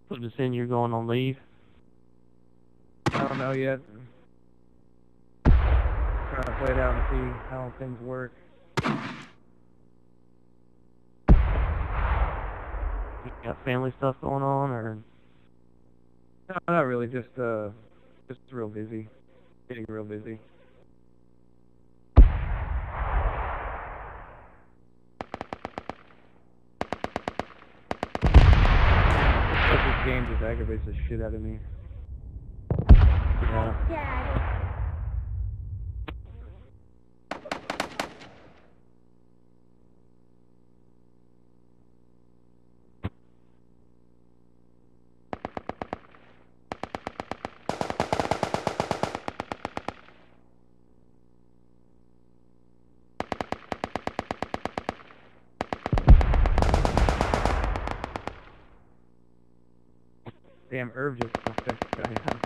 Put this in, you're going on leave. I don't know yet. Trying to play it out and see how things work. You got family stuff going on, or? No, not really. Just real busy. Getting real busy. This game just aggravates the shit out of me. Yeah. Dad. Damn, Irv just fucked that guy up.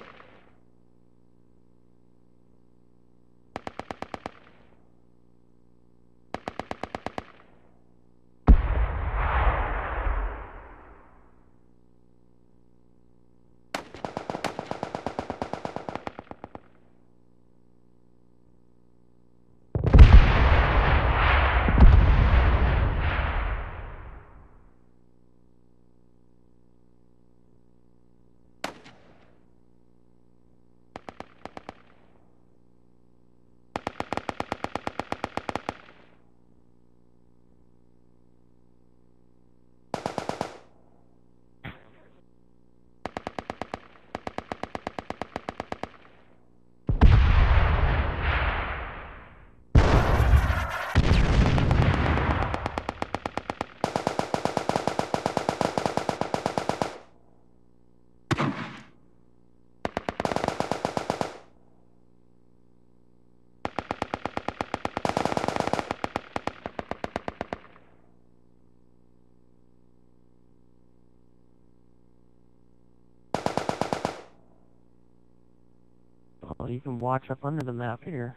Well, you can watch up under the map here.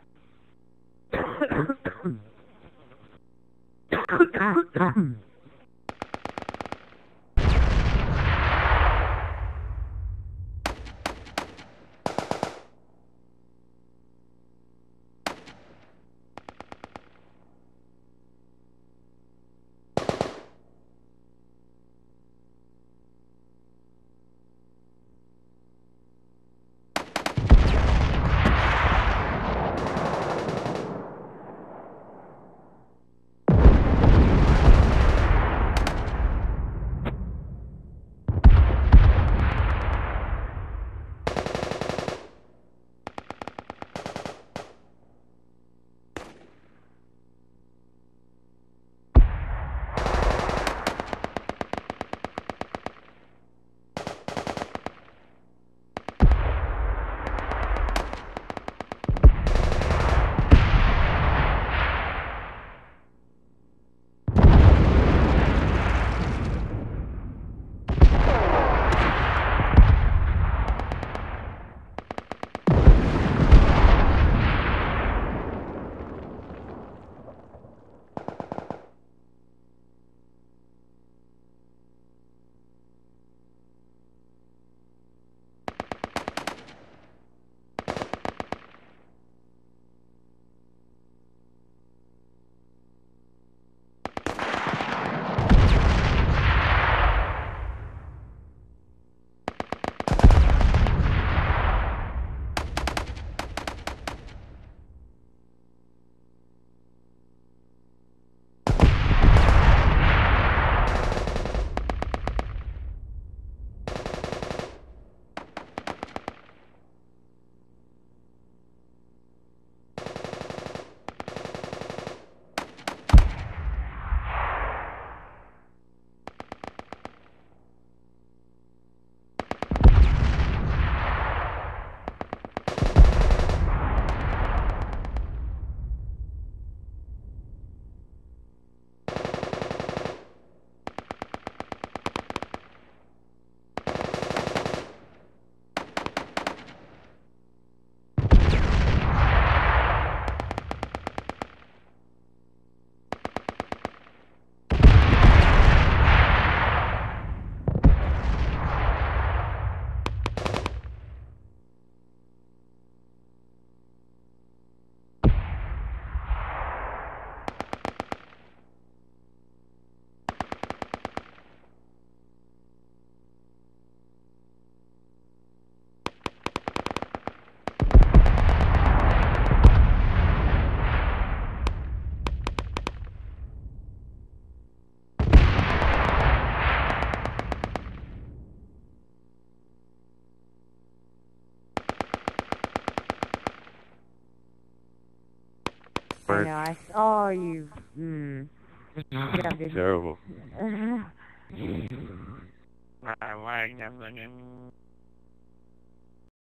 I know. I saw you. Yeah, dude. Terrible. I like everything.